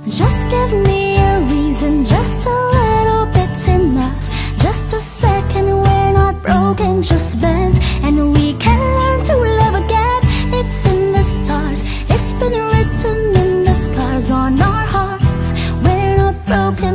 Just give me a reason, just a little bit's enough. Just a second, we're not broken, just bent, and we can learn to love again. It's in the stars, it's been written in the scars on our hearts. We're not broken.